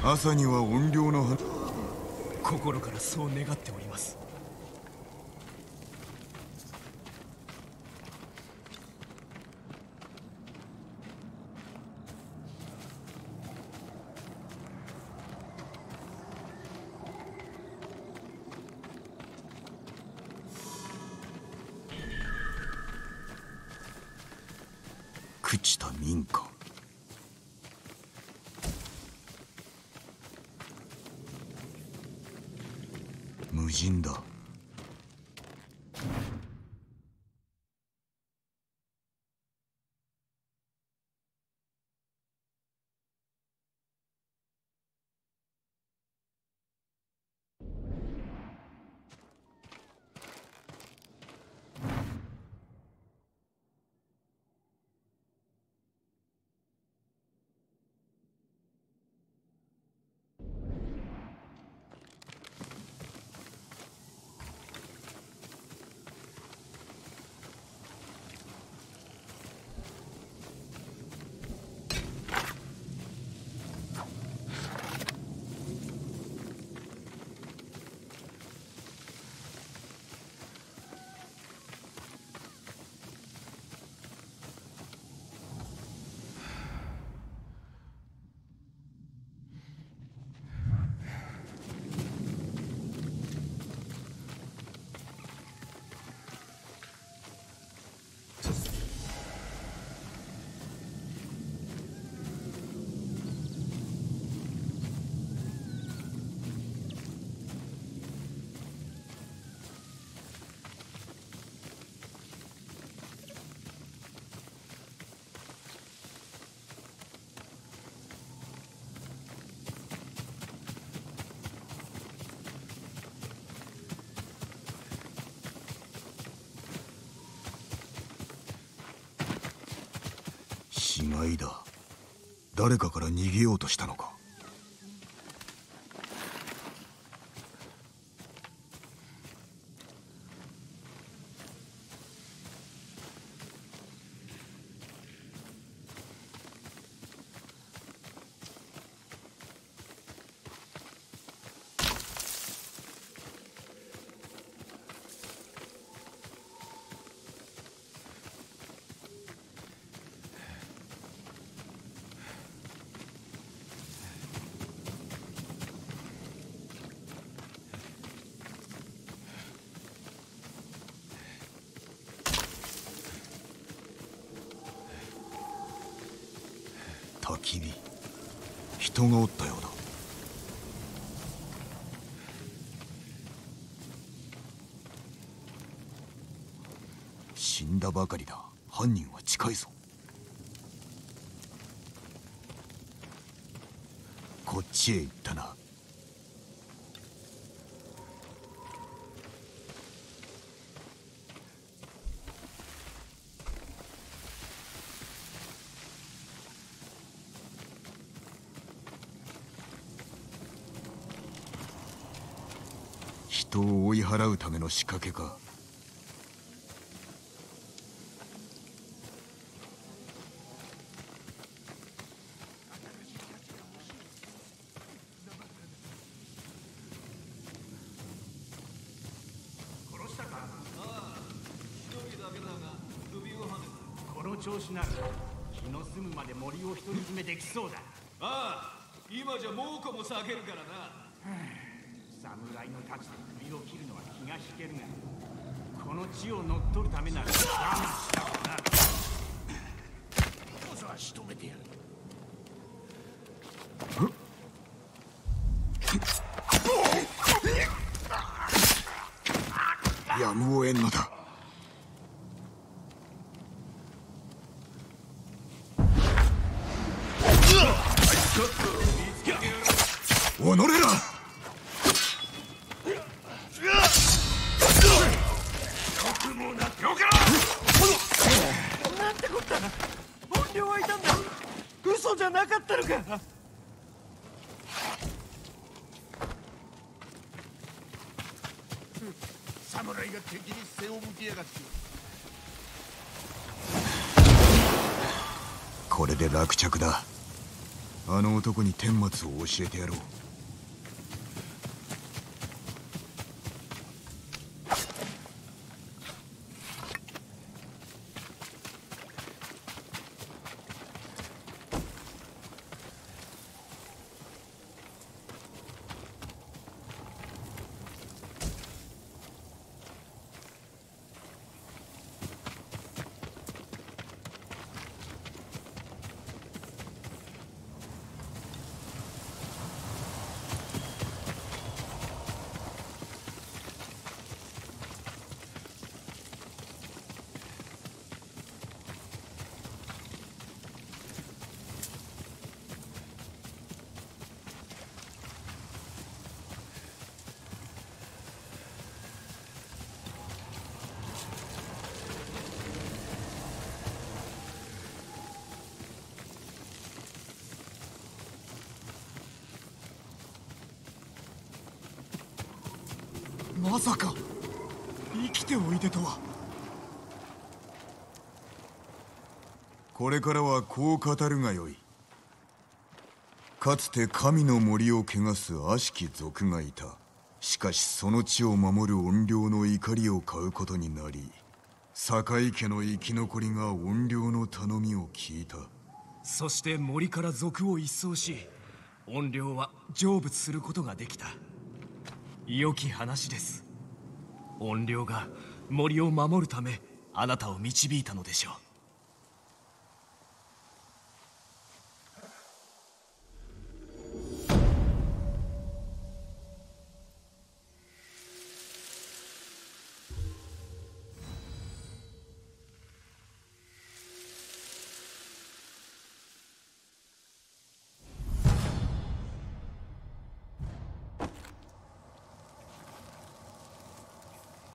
朝には怨霊の心からそう願っております。 朽ちた民家。無人だ。死骸だ。誰かから逃げようとしたのか。焚き火。人がおったようだ。死んだばかりだ。犯人は近いぞ。こっちへ行ったな。人を追い払うための仕掛けか。 殺したか？ああ、一人だけだが首をはねた。この調子なら気の済むまで森を独り占めできそうだ。ああ、今じゃ猛虎も避けるからな。侍の太刀で首を切るのは気が引けるが、この地を乗っ取るためなら我慢したわな。こそは仕留めてやる。 やむを得んのだ。おのれら。 なんてこった。怨霊はいたんだ。嘘じゃなかったのか。侍が敵に背を向けやがって。 これで落着だ。 あの男に顛末を教えてやろう。 まさか生きておいでとは。 これからはこう語るがよい。かつて神の森を汚す悪しき族がいた。しかしその地を守る怨霊の怒りを買うことになり、坂井家の生き残りが怨霊の頼みを聞いた。 そして森から族を一掃し、怨霊は成仏することができた。良き話です。怨霊が森を守るためあなたを導いたのでしょう。